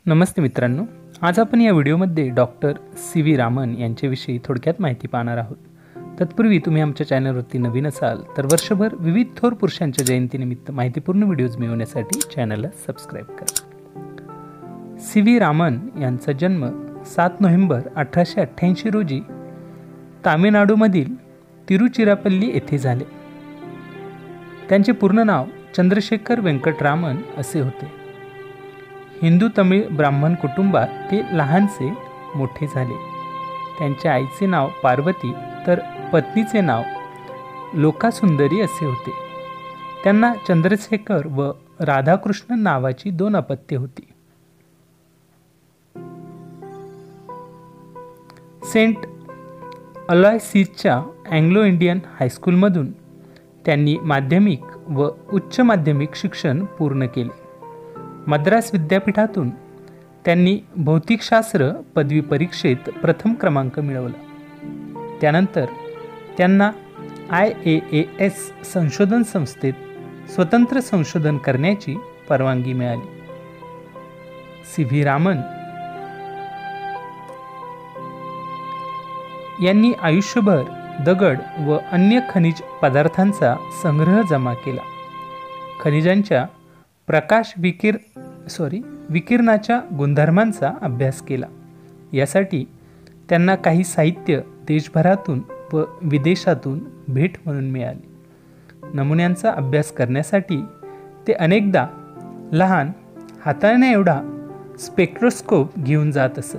नमस्ते मित्रांनो, आज आपण या व्हिडिओमध्ये डॉक्टर सी.व्ही. रामन यांच्याविषयी थोडक्यात माहिती पाहणार आहोत. तत्पूर्वी तुम्ही आमच्या चॅनलवरती नवीन असाल तर वर्षभर विविध थोर पुरुषांच्या जयंतीनिमित्त माहितीपूर्ण व्हिडिओज मिळवण्यासाठी चॅनलला सबस्क्राईब करा. सी.व्ही. रामन यांचा जन्म 7 नोव्हेंबर 1888 रोजी तामिळनाडूमधील तिरुचिरापल्ली येथे झाले. त्यांचे पूर्ण नाव चंद्रशेखर वेंकटरामन असे होते. हिंदू तमिळ ब्राह्मण कुटुंबात ते लहानसे मोठे झाले. त्यांच्या आईचे नाव पार्वती तर पत्नीचे नाव लोकासुंदरी असे होते. त्यांना चंद्रशेखर व राधाकृष्ण नावाची 2 अपत्ये होती. सेंट अलोयसिसच्या अँग्लो इंडियन हायस्कूलमधून त्यांनी माध्यमिक व उच्च माध्यमिक शिक्षण पूर्ण केले. मद्रास विद्यापीठातून त्यांनी भौतिकशास्त्र पदवी परीक्षेत प्रथम क्रमांक मिळवला. त्यानंतर त्यांना IAAS संशोधन संस्थेत स्वतंत्र संशोधन करण्याची परवानगी मिळाली. सी.व्ही. रामन यांनी आयुष्यभर दगड व अन्य खनिज पदार्थांचा संग्रह जमा केला. खनिजांच्या विकिरणाच्या गुणधर्मांचा अभ्यास केला. यासाठी त्यांना काही साहित्य देशभरातून व विदेशातून भेट म्हणून मिळाले. नमुन्यांचा अभ्यास करण्यासाठी ते अनेकदा लहान हाताने एवढा स्पेक्ट्रोस्कोप घेऊन जात असत.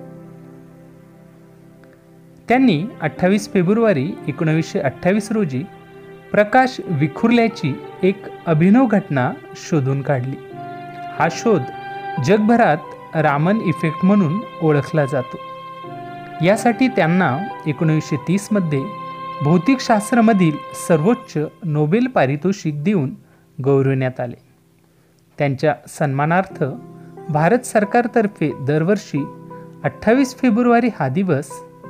त्यांनी 28 फेब्रुवारी 1928 रोजी प्रकाश विखुरल्याची एक अभिनव घटना शोधून काढली. हा शोध जगभरात रामन इफेक्ट म्हणून ओळखला जातो. यासाठी त्यांना 1930 मध्ये भौतिकशास्त्रामधील सर्वोच्च नोबेल पारितोषिक देऊन गौरवण्यात आले. त्यांच्या सन्मानार्थ भारत सरकारतर्फे दरवर्षी 28 फेब्रुवारी हा दिवस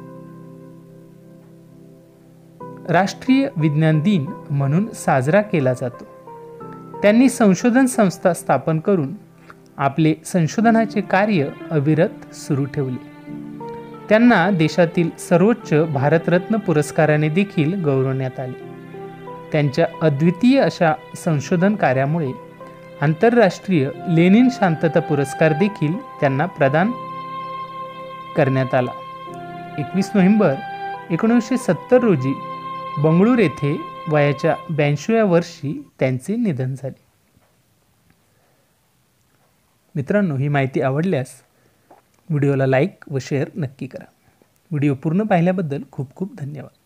राष्ट्रीय विज्ञान दिन म्हणून साजरा केला जातो. त्यांनी संशोधन संस्था स्थापन करून आपले संशोधनाचे कार्य अविरत सुरू ठेवले. त्यांना देशातील सर्वोच्च भारतरत्न पुरस्काराने देखील गौरवण्यात आले. त्यांच्या अद्वितीय अशा संशोधन कार्यामुळे आंतरराष्ट्रीय लेनिन शांतता पुरस्कार देखील त्यांना प्रदान करण्यात आला. 21 नोव्हेंबर 1970 रोजी बंगळूर येथे वयाच्या 82व्या वर्षी त्यांचे निधन झाले. मित्रांनो, ही माहिती आवडल्यास व्हिडिओला लाईक व शेअर नक्की करा. व्हिडिओ पूर्ण पाहिल्याबद्दल खूप खूप धन्यवाद.